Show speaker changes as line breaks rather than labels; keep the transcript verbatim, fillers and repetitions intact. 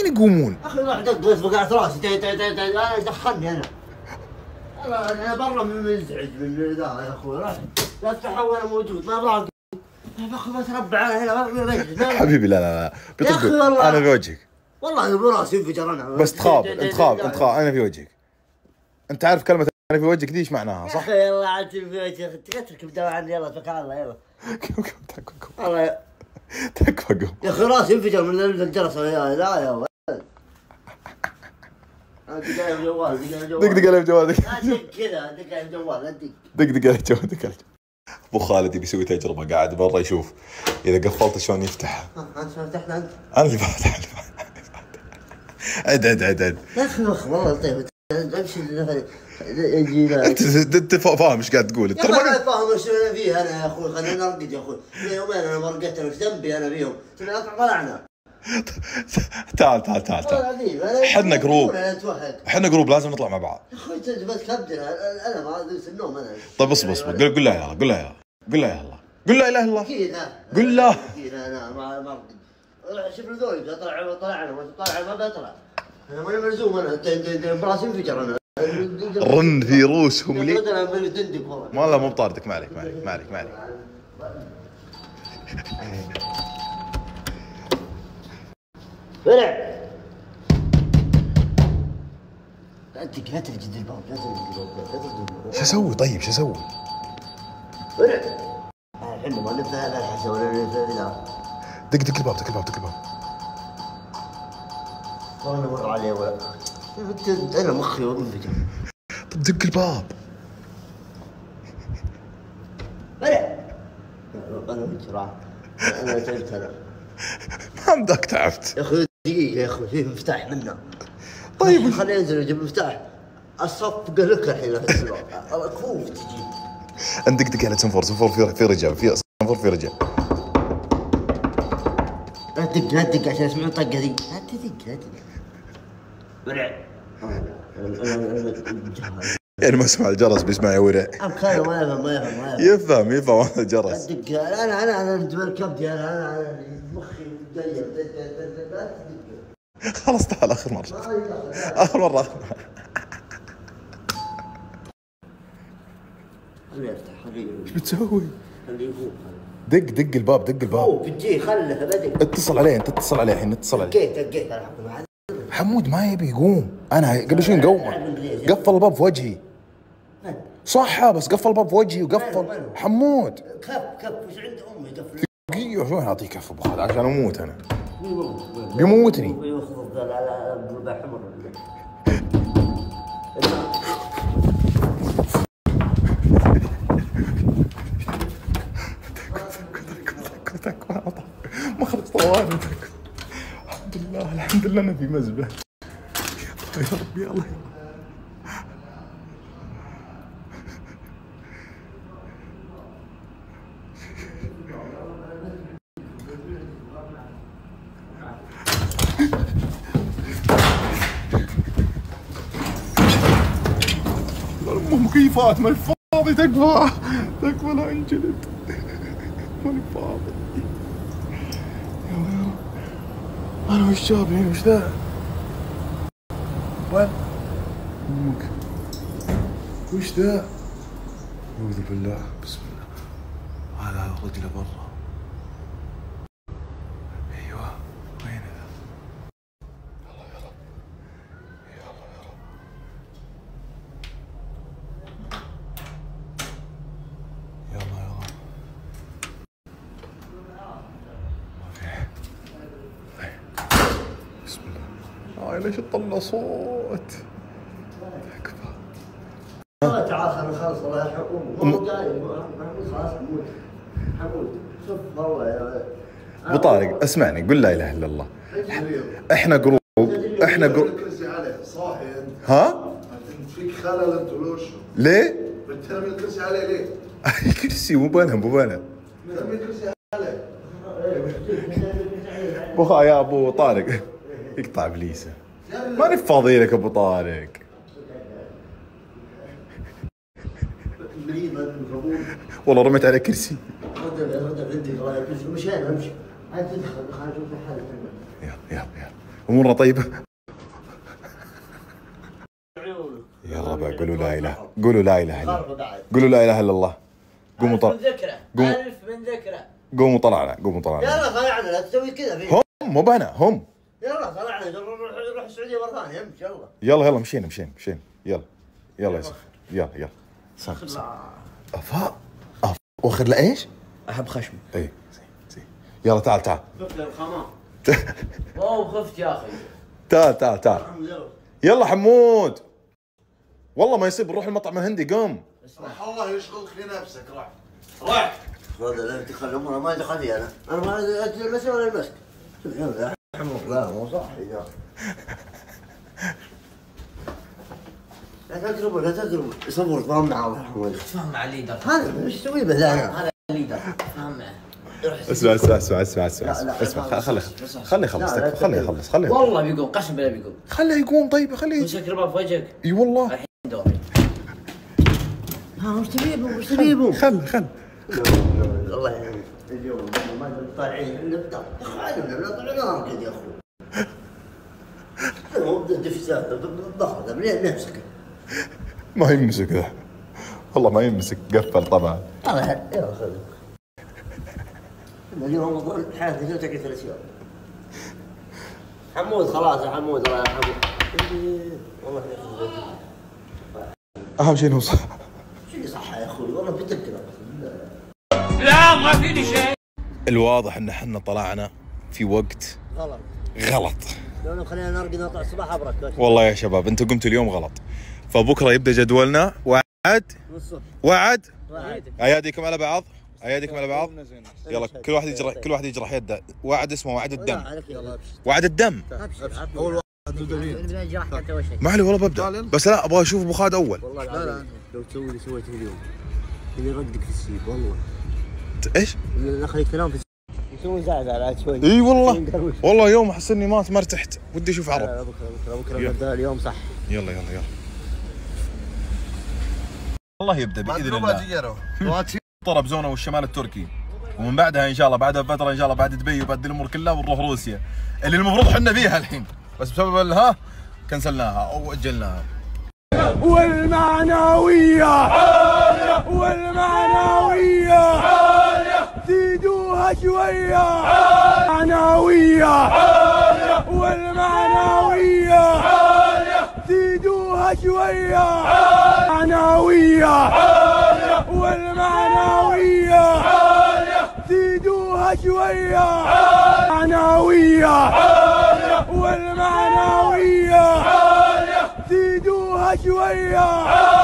يقومون؟
اخي روح دق بس بقعت راسي انا دخلني انا. انا انا برا من مزعج من ذا يا اخوي. روح لا تفتح وانا موجود ما ابغى يا اخي بتربع انا هنا.
حبيبي لا لا لا
يا اخي والله
انا في وجهك.
والله براسي انفجر انا.
بس تخاف انت تخاف انت تخاف انا في وجهك. انت عارف كلمة انا في وجهك دي ايش معناها صح؟
يا اخي يلا عاد في وجهك تركب دواء عني يلا توكل على الله يلا. الله
تكفى قوم
يا اخي راسي انفجر من الجرس يا لا يا ولد. دق على الجوال دق على الجوال
دق دق على جوالك.
لا دق كذا دق على الجوال لا دق.
دق دق على جوالك دق على ابو خالد يبي يسوي تجربة قاعد برا يشوف اذا قفلت شلون يفتح.
انت فتحنا انت؟
انا اللي فاتح. عد عد عد عد
يا اخي والله طيب امشي يجي
انت انت فاهم ايش قاعد تقول؟
ترى ما فاهم ايش انا فيه انا يا اخوي. خلينا نرقد يا اخوي. يومين انا ما رقدت انا ايش ذنبي انا فيهم؟ طلعنا.
تعال تعال تعال تعال احنا جروب احنا جروب لازم نطلع مع بعض.
يا اخوي بس كبدر انا ما ادري النوم انا.
طيب اصبر اصبر قل قل لا يلا قل لا يلا قل لا يلا قل لا اله الا الله.
اكيد
قل لا
اكيد انا ما ما ارقد. شوف ذولي طلع طلعنا ما طلع ما بطلع. انا ماني ملزوم انا براسي انفجر انا.
رن في روسهم لي.
ما
لا مو بطاردك ما عليك ما عليك ما عليك ما عليك.
فرع لا تدق لا تجد الباب لا تجد الباب.
شو اسوي طيب شو اسوي؟
فرع الحين ما نفتح لا الحسن ولا لا.
دق دق الباب دق الباب دق الباب.
والله مر عليه ولا انا مخي انفجر.
طب دق الباب.
فرع انا بسرعه انا تعبت انا.
ما بدك تعبت
يا اخي دقيقه يا اخي فيه مفتاح منه.
طيب
خليني انزل اجيب مفتاح الصف لك الحين كفوف تجي.
انت دق دق على سنفور سنفور في في رجال في سنفور في رجال.
لا تدق لا تدق عشان يسمعون الطقه ذي. لا تدق لا تدق. ورع
يعني ما اسمع الجرس بيسمع يا ورع.
أبخير ما يفهم ما يفهم ما
يفهم يفهم هذا الجرس.
دق انا انا انا جبل كبدي انا انا مخي مدير.
خلاص تعال اخر مرة اخر مرة اخر مرة.
خليه يفتح خليه.
ايش بتسوي؟
خليه يفوق.
دق دق الباب دق الباب.
فوق بتجي خله بدق.
اتصل عليه انت اتصل عليه الحين اتصل عليه.
دقيت دقيت
حمود ما يبي يقوم. انا قبل شوي نقومه قفل الباب في وجهي. صح بس قفل الباب في وجهي وقفل. حمود
كف كف وش عند امي قفل.
دقيقة شلون اعطيه كف ابو خالد عشان اموت انا. بيموتني.
يخض على قلبه حمر.
ما خلص طوالي. الحمد لله الحمد لله انا في مزبه. يا ربي الله. مكيفات ماني فاضي تكفى تكفى لا انجلد ماني فاضي. يلا يلا انا وش جابني وش ذا؟ وين؟ امك وش ذا؟ اعوذ بالله بسم الله. هذا رجله برا. ايوه وين ذا؟ يلا يا رب يلا يا رب. يلا يلا اوكي بسم الله. آه ليش تطلع صوت؟ تكفى.
تعال خلينا نخلص الله يرحمه. مو قايل خلاص حمود حمود شوف والله.
ابو طارق اسمعني قل لا اله الا الله. احنا جروب احنا جروب.
صاحي انت.
ها؟
فيك خلل انت ولا وشو؟
ليه؟
بترمي الكرسي عليه ليه؟
كرسي مو بنا مو بنا.
ترمي الكرسي عليه.
بخا يا ابو طارق يقطع ابليسه. ماني فاضي لك ابو طارق. والله رميت عليه كرسي.
رد رد عندي الله يكرمك. مشينا امشي. عاد تدخل خلينا نشوف حالك.
يلا يلا يلا امورنا طيبه. يا ربع قولوا لا اله، قولوا لا اله الا الله، قولوا لا اله الا الله. قوموا طلع،
من ذكره، ألف من ذكره.
قوموا طلعنا، قوموا طلعنا.
يلا طلعنا، لا تسوي كذا فيه.
هم مو بنا هم.
يلا طلعنا نروح نروح السعوديه مره ثانيه، امشي يلا.
يلا يلا مشينا مشينا مشينا يلا يلا يا سخر يلا يلا. صح صح. افا أف... واخذ له ايش؟
احب خشمه.
اي زين زين. يلا تعال تعال.
خفت الخمام. واو خفت يا اخي.
تعال تعال تعال. يلا حمود. والله ما يصير نروح المطعم الهندي قوم.
راح الله يشغلك لنفسك راح.
راح. هذا لا تدخل امورنا ما دخل فيها انا، انا ما ادري المسك ولا المسك. شوف يا حمود لا مو صح يا اخي. لا تقربوا لا تقربوا، صبر تفاهم معه يا حمود.
تفاهم مع الليدر.
هذا ايش تسوي به انا؟
هذا الليدر تفاهم معه.
اسمع اسمع اسمع اسمع اسمع اسمع خليه خليه يخلص خليه يخلص خليه.
والله بيقوم قسم بالله بيقوم.
خليه يقوم طيب خليه.
مسك رباط في وجهك.
اي والله.
الحين دوري.
ها وش تبيبون وش تبيبون؟
خل خل.
والله يعني اليوم ما طالعين الافطار يا اخي عادنا لا طلعنا نركض يا اخوي. هو دفسات بالضغط منين نمسك؟
ما يمسك ذا والله ما يمسك قفل طبعا.
الله يلا خذ. اليوم رمضان حياتي لا تقعد ثلاث ايام. حمود خلاص يا حمود الله يرحمه. والله
اهم شيء انه صح.
شو اللي صح يا اخوي والله بتذكره.
لا ما فيني شيء.
الواضح ان احنا طلعنا في وقت
غلط
غلط.
لو خلينا نرقد نطلع الصباح ابرك.
والله يا شباب انتم قمتوا اليوم غلط، فبكره يبدا جدولنا. وعد وعد اياديكم على بعض، اياديكم على بعض. يلا كل واحد يجرى كل واحد يجرح يده. وعد اسمه وعد الدم. وعد الدم.
اول واحد تبدا
ما علي والله ببدا، بس لا ابغى اشوف ابو خالد اول.
والله لا لو تسوي اللي سويته اليوم اللي يرقدك في السيب والله.
ايش؟
اللي نخليك تنام في السيب يسوي زعزعه على شوي.
اي والله والله يوم احس اني ما ما ارتحت، ودي اشوف عرب.
لا بكره بكره بكره نبدا اليوم صح.
يلا يلا يلا. الله يبدا باذن الله. طرب زونه والشمال التركي، ومن بعدها ان شاء الله بعدها بفتره ان شاء الله بعد دبي وبعد الامور كلها ونروح روسيا اللي المفروض احنا فيها الحين، بس بسبب الها كنسلناها او اجلناها.
والمعنويه عاليه والمعنويه عاليه زيدوها شويه معنويه عاليه والمعنويه عاليه زيدوها شويه معنويه عاليه والمعنويه عاليه زيدوها شويه معنويه عاليه والمعنويه عاليه زيدوها شويه.